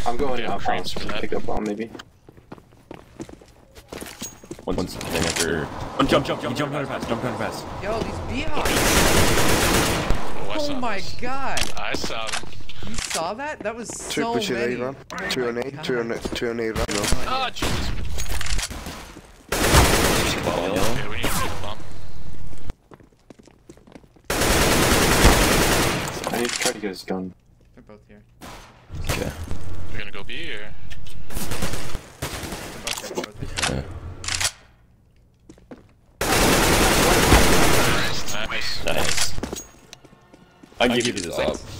I'm going Yeah, up cranes for that. pick up bomb maybe. One's heading after. One jump under pass. Yo, these BHOPs. Oh, I saw Oh my this. god. I saw them. You saw that? That was so push it many. run. Oh 2 on my A, God. 2 on A, 2 on A run. No. Oh, Jesus. Ball Okay, yellow. we need to pick a bomb. I need to try to get his gun. They're both here. Okay. We're gonna go B or? They're both here. Nice. Nice. I can give you this up.